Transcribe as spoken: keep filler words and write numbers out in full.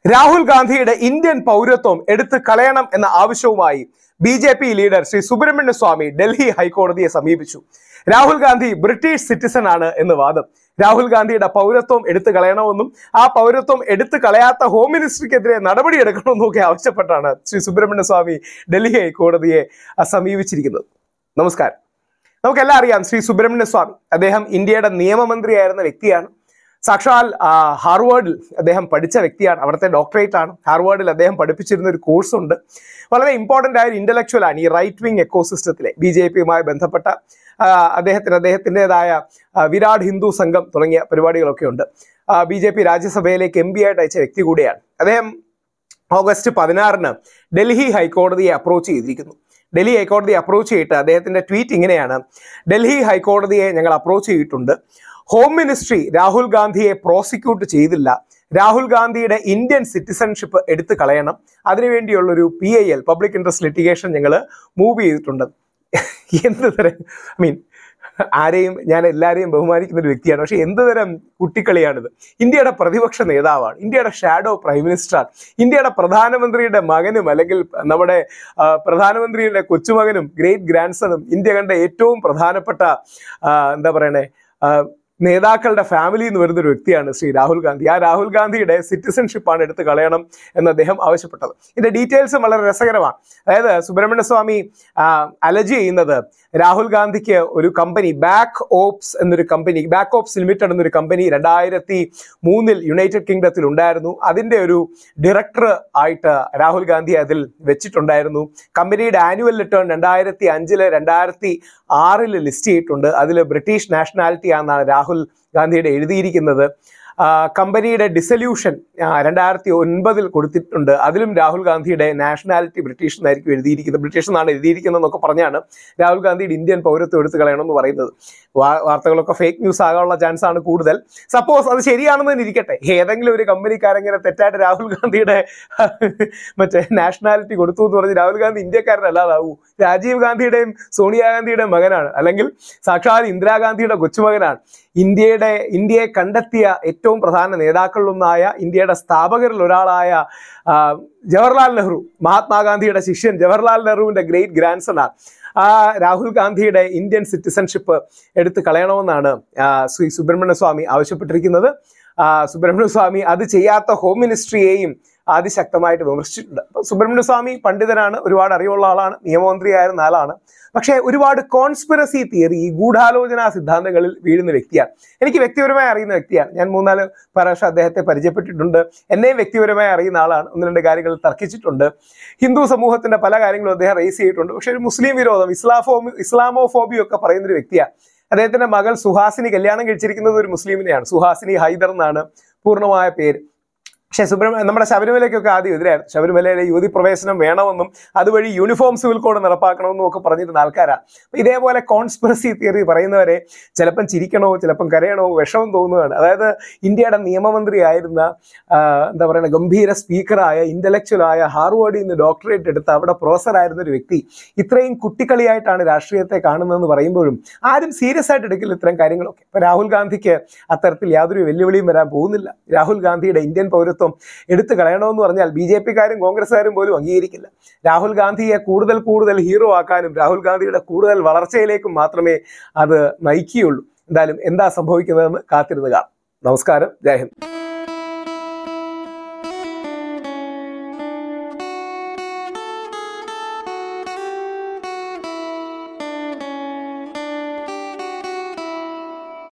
രാഹുൽ ഗാന്ധിയുടെ ഇന്ത്യൻ പൗരത്വം എടുത്തു കളയണം എന്ന ആവശ്യവുമായി B J P leader Shri Subramanian Swamy Delhi ഹൈക്കോടതിയെ സമീപിച്ചു. രാഹുൽ ഗാന്ധി ബ്രിട്ടീഷ് സിറ്റിസൺ ആണ് എന്ന് വാദം. രാഹുൽ ഗാന്ധിയുടെ പൗരത്വം എടുത്തു കളയണമെന്നും ആ പൗരത്വം എടുത്തു കളയാത്ത ഹോം മിനിസ്ട്രിക്കെതിരെ നടപടിയെടുക്കണമെന്നും ഒക്കെ ആവശ്യപ്പെട്ടാണ് ശ്രീ സുബ്രഹ്മണ്യ സ്വാമി ഡൽഹി ഹൈക്കോടതിയെ സമീപിച്ചിരിക്കുന്നത്. നമസ്കാരം. നമുക്കെല്ലാം അറിയാം, ശ്രീ സുബ്രഹ്മണ്യ സ്വാമി അദ്ദേഹം ഇന്ത്യയുടെ നിയമമന്ത്രിയായിരുന്ന വ്യക്തിയാണ്. സാക്ഷാൽ ഹാർവേഡിൽ അദ്ദേഹം പഠിച്ച വ്യക്തിയാണ്. അവിടുത്തെ ഡോക്ടറേറ്റ് ആണ്. ഹാർവേഡിൽ അദ്ദേഹം പഠിപ്പിച്ചിരുന്ന ഒരു കോഴ്സ് ഉണ്ട്. വളരെ ഇമ്പോർട്ടൻ്റ് ആയ ഒരു ഇന്റലക്ച്വൽ ആണ് ഈ റൈറ്റ് വിങ് എക്കോസിസ്റ്റത്തിലെ ബി ജെ പിയുമായി ബന്ധപ്പെട്ട അദ്ദേഹത്തിന് അദ്ദേഹത്തിൻ്റെതായ വിരാട് ഹിന്ദു സംഘം തുടങ്ങിയ പരിപാടികളൊക്കെ ഉണ്ട്. ബി ജെ പി രാജ്യസഭയിലേക്ക് എം പി ആയിട്ട് അയച്ച വ്യക്തി കൂടിയാണ് അദ്ദേഹം. ഓഗസ്റ്റ് പതിനാറിന് ഡൽഹി ഹൈക്കോടതിയെ അപ്രോച്ച് ചെയ്തിരിക്കുന്നു. ഡൽഹി ഹൈക്കോടതി അപ്രോച്ച് ചെയ്തിട്ട് അദ്ദേഹത്തിന്റെ ട്വീറ്റ് ഇങ്ങനെയാണ്: ഡൽഹി ഹൈക്കോടതിയെ ഞങ്ങൾ അപ്രോച്ച് ചെയ്തിട്ടുണ്ട്. ഹോം മിനിസ്ട്രി രാഹുൽ ഗാന്ധിയെ പ്രോസിക്യൂട്ട് ചെയ്തില്ല. രാഹുൽ ഗാന്ധിയുടെ ഇന്ത്യൻ സിറ്റിസൺഷിപ്പ് എടുത്തു കളയണം. അതിനുവേണ്ടിയുള്ളൊരു P I L public interest litigation ഞങ്ങൾ മൂവ് ചെയ്തിട്ടുണ്ട്. എന്ത് തരം ഐ മീൻ ആരെയും ഞാൻ എല്ലാവരെയും ബഹുമാനിക്കുന്ന ഒരു വ്യക്തിയാണ്. പക്ഷെ എന്ത് തരം കുട്ടിക്കളിയാണിത്? ഇന്ത്യയുടെ പ്രതിപക്ഷ നേതാവാണ്, ഇന്ത്യയുടെ ഷാഡോ പ്രൈം മിനിസ്റ്ററാണ്, ഇന്ത്യയുടെ പ്രധാനമന്ത്രിയുടെ മകനും അല്ലെങ്കിൽ നമ്മുടെ പ്രധാനമന്ത്രിയുടെ കൊച്ചുമകനും ഗ്രേറ്റ് ഗ്രാൻഡ് സണും ഇന്ത്യ കണ്ട ഏറ്റവും പ്രധാനപ്പെട്ട എന്താ പറയണേ നേതാക്കളുടെ ഫാമിലി എന്ന് വരുന്നൊരു വ്യക്തിയാണ് ശ്രീ രാഹുൽ ഗാന്ധി. ആ രാഹുൽ ഗാന്ധിയുടെ സിറ്റിസൺഷിപ്പാണ് എടുത്തു കളയണം എന്ന് അദ്ദേഹം ആവശ്യപ്പെട്ടത്. ഇതിന്റെ ഡീറ്റെയിൽസും വളരെ രസകരമാണ്. അതായത് സുബ്രഹ്മണ്യ സ്വാമി അലജ് ചെയ്യുന്നത് രാഹുൽ ഗാന്ധിക്ക് ഒരു കമ്പനി ബാക്ക് ഓപ്സ് എന്നൊരു കമ്പനി ബാക്ക് ഓപ്സ് ലിമിറ്റഡ് എന്നൊരു കമ്പനി രണ്ടായിരത്തി മൂന്നിൽ യുണൈറ്റഡ് കിങ്ഡത്തിൽ ഉണ്ടായിരുന്നു. അതിൻ്റെ ഒരു ഡയറക്ടർ ആയിട്ട് രാഹുൽ ഗാന്ധി അതിൽ വെച്ചിട്ടുണ്ടായിരുന്നു. കമ്പനിയുടെ ആനുവൽ റിട്ടേൺ രണ്ടായിരത്തി അഞ്ചില് രണ്ടായിരത്തി ആറില് ലിസ്റ്റ് ചെയ്തിട്ടുണ്ട്. അതിൽ ബ്രിട്ടീഷ് നാഷണാലിറ്റി ആണെന്നാണ് രാഹുൽ ഗാന്ധിയുടെ എഴുതിയിരിക്കുന്നത്. കമ്പനിയുടെ ഡിസല്യൂഷൻ രണ്ടായിരത്തി ഒൻപതിൽ കൊടുത്തിട്ടുണ്ട്. അതിലും രാഹുൽ ഗാന്ധിയുടെ നാഷണാലിറ്റി ബ്രിട്ടീഷ് എന്നായിരിക്കും എഴുതിയിരിക്കുന്നത്. ബ്രിട്ടീഷ് എന്നാണ് എഴുതിയിരിക്കുന്നത് എന്നൊക്കെ പറഞ്ഞാണ് രാഹുൽ ഗാന്ധിയുടെ ഇന്ത്യൻ പൗരത്വം എടുത്തു കളയണമെന്ന് പറയുന്നത്. വാർത്തകളൊക്കെ ഫേക്ക് ന്യൂസ് ആകാനുള്ള ചാൻസ് ആണ് കൂടുതൽ. സപ്പോസ് അത് ശരിയാണെന്ന് തന്നെ ഇരിക്കട്ടെ, ഏതെങ്കിലും ഒരു കമ്പനിക്കാരെങ്ങനെ തെറ്റായിട്ട് രാഹുൽ ഗാന്ധിയുടെ മറ്റേ നാഷണാലിറ്റി കൊടുത്തു എന്ന് പറഞ്ഞ് രാഹുൽ ഗാന്ധി ഇന്ത്യക്കാരനല്ലാതാവൂ. രാജീവ് ഗാന്ധിയുടെയും സോണിയാഗാന്ധിയുടെയും മകനാണ്, അല്ലെങ്കിൽ സാക്ഷാൽ ഇന്ദിരാഗാന്ധിയുടെ കൊച്ചുമകനാണ്. ഇന്ത്യയുടെ ഇന്ത്യയെ കണ്ടെത്തിയ ഏറ്റവും പ്രധാന നേതാക്കളിലൊന്നായ ഇന്ത്യയുടെ സ്ഥാപകരിൽ ഒരാളായ ജവഹർലാൽ നെഹ്റു, മഹാത്മാഗാന്ധിയുടെ ശിഷ്യൻ ജവഹർലാൽ നെഹ്റുവിന്റെ ഗ്രേറ്റ് ഗ്രാൻഡ് സണാണ്. ആ രാഹുൽ ഗാന്ധിയുടെ ഇന്ത്യൻ സിറ്റിസൺഷിപ്പ് എടുത്തു കളയണമെന്നാണ് ശ്രീ സുബ്രഹ്മണ്യ സ്വാമി ആവശ്യപ്പെട്ടിരിക്കുന്നത്. സുബ്രഹ്മണ്യ സ്വാമി അത് ചെയ്യാത്ത ഹോം മിനിസ്ട്രിയെയും അതിശക്തമായിട്ട് വിമർശിച്ചിട്ടുണ്ട്. സുബ്രഹ്മണ്യ സ്വാമി പണ്ഡിതനാണ്, ഒരുപാട് അറിവുള്ള ആളാണ്, നിയമമന്ത്രിയായിരുന്ന ആളാണ്. പക്ഷേ ഒരുപാട് കോൺസ്പിറസി തിയറി, ഗൂഢാലോചന സിദ്ധാന്തങ്ങളിൽ വീഴുന്ന വ്യക്തിയാണ്. എനിക്ക് വ്യക്തിപരമായി അറിയുന്ന വ്യക്തിയാണ്. ഞാൻ മൂന്നാല് പ്രാവശ്യം അദ്ദേഹത്തെ പരിചയപ്പെട്ടിട്ടുണ്ട്. എന്നെയും വ്യക്തിപരമായി അറിയുന്ന ആളാണ്. ഒന്ന് രണ്ട് കാര്യങ്ങൾ തർക്കിച്ചിട്ടുണ്ട്. ഹിന്ദു സമൂഹത്തിന്റെ പല കാര്യങ്ങളും അദ്ദേഹം റേസ് ചെയ്തിട്ടുണ്ട്. പക്ഷെ ഒരു മുസ്ലിം വിരോധം, ഇസ്ലാഫോ ഇസ്ലാമോഫോബിയ ഒക്കെ പറയുന്നൊരു വ്യക്തിയാണ്. അദ്ദേഹത്തിന്റെ മകൾ സുഹാസിനി കല്യാണം കഴിച്ചിരിക്കുന്നത് ഒരു മുസ്ലിമിനെയാണ്. സുഹാസിനി ഹൈദർ എന്നാണ് പൂർണ്ണമായ പേര്. പക്ഷേ സുബ്രഹ്മണ്യ നമ്മുടെ ശബരിമലയ്ക്കൊക്കെ ആദ്യം എതിരായിരുന്നു. ശബരിമലയിലെ യുവതി പ്രവേശനം വേണമെന്നും അതുവഴി യൂണിഫോം സിവിൽ കോഡ് നടപ്പാക്കണമെന്നും ഒക്കെ പറഞ്ഞിരുന്ന ആൾക്കാരാണ്. ഇതേപോലെ കോൺസ്പിറസി തിയറി പറയുന്നവരെ ചിലപ്പം ചിരിക്കണോ ചിലപ്പം കരയണോ വിഷമം തോന്നുകയാണ്. അതായത് ഇന്ത്യയുടെ നിയമമന്ത്രി ആയിരുന്ന എന്താ പറയുക ഗംഭീര സ്പീക്കറായ ഇന്റലക്ച്വലായ ഹാർവേഡിൽ നിന്ന് ഡോക്ടറേറ്റ് എടുത്ത് അവിടെ പ്രൊഫസറായിരുന്ന ഒരു വ്യക്തി ഇത്രയും കുട്ടിക്കളിയായിട്ടാണ് രാഷ്ട്രീയത്തെ കാണുന്നതെന്ന് പറയുമ്പോഴും ആരും സീരിയസ് ആയിട്ട് എടുക്കില്ല ഇത്തരം കാര്യങ്ങളൊക്കെ. ഇപ്പം രാഹുൽ ഗാന്ധിക്ക് അത്തരത്തിൽ യാതൊരു വെല്ലുവിളിയും വരാൻ പോകുന്നില്ല. രാഹുൽ ഗാന്ധിയുടെ ഇന്ത്യൻ പൗരത്വം എടുത്തു കളയണമെന്ന് പറഞ്ഞാൽ ബി ജെ പിക്കാരും കോൺഗ്രസ്സുകാരും പോലും അംഗീകരിക്കില്ല. രാഹുൽ ഗാന്ധിയെ കൂടുതൽ കൂടുതൽ ഹീറോ ആക്കാനും രാഹുൽ ഗാന്ധിയുടെ കൂടുതൽ വളർച്ചയിലേക്കും മാത്രമേ അത് നയിക്കുകയുള്ളൂ. എന്തായാലും എന്താ സംഭവിക്കുന്നതെന്ന് കാത്തിരുന്ന് കാണാം. നമസ്കാരം, ജയ് ഹിന്ദ്.